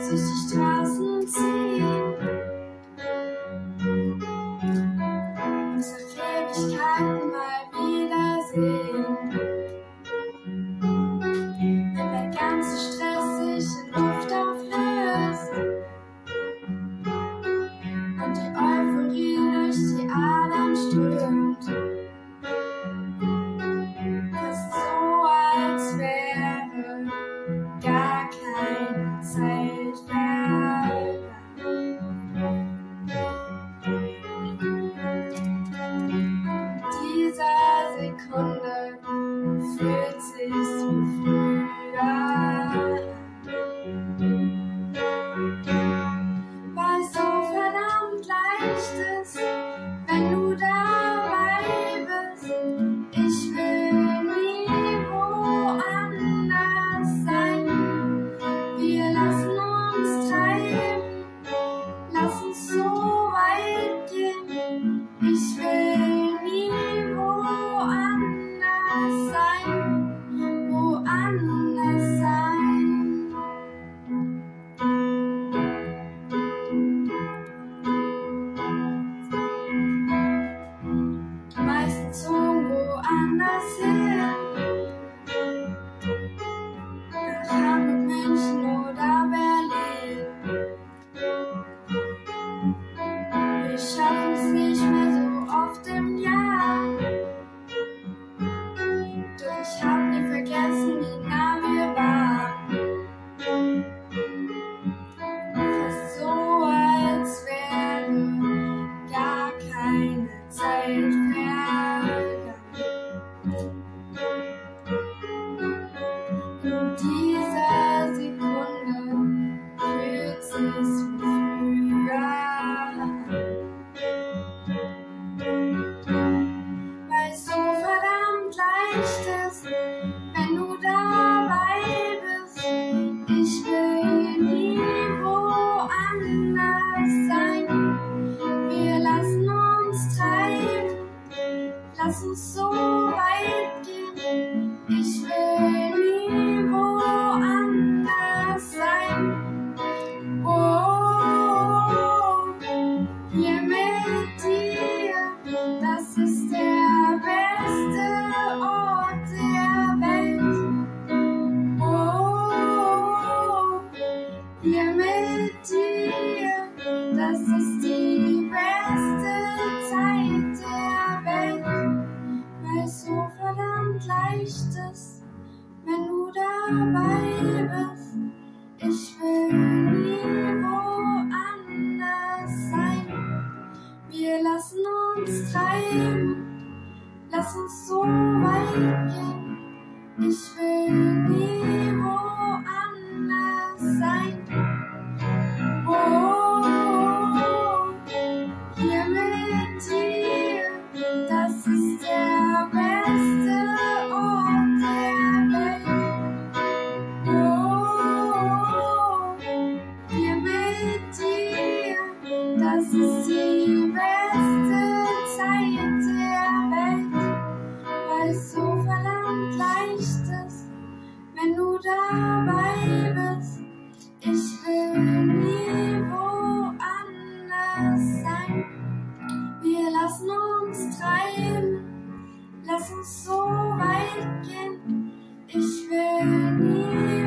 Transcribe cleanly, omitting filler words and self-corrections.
durch die Straßen ziehen. Uns nach Ewigkeiten mal wiedersehen. Wenn der ganze Stress sich in Luft auflöst und die Euphorie durch die Adern strömt. Fast so, als wäre gar keine Zeit vergangen. Dieser Sekunde fühlt sich so früher an. Weil es so verdammt leicht ist, wenn du dabei bist. Ich will nie woanders sein. Wir lassen uns treiben, lass uns so weit gehen. Ich will nie woanders sein, woanders sein. Die meisten zogen woanders hin, nach Hamburg, München oder Berlin. Wir schaffen es nicht mehr so oft im Jahr, doch ich hab nie vergessen, wie nah wir waren. Fast so, als wäre gar keine Zeit vergangen. In dieser Sekunde fühlt sich so früher an. Weil es so verdammt leicht ist, wenn du dabei bist. Ich will nie woanders sein. Wir lassen uns treiben, lass uns so weit gehen. Ich will nie woanders sein. Oh, hier mit dir, das ist der beste Ort der Welt. Oh, hier mit dir, das ist die beste Zeit der Welt. Weil es so verdammt leicht ist, wenn du dabei bist. Ich will nie woanders sein. Wir lassen uns treiben, lass uns so weit gehen. Ich will nie woanders sein. Oh, hier mit dir, das ist der beste Ort der Welt. Oh, hier mit dir, das ist die beste Zeit der Welt. Weil es so verdammt leicht ist, wenn du dabei bist. Ich will nie woanders sein. Wir lassen uns treiben, lass uns so weit gehen. Ich will nie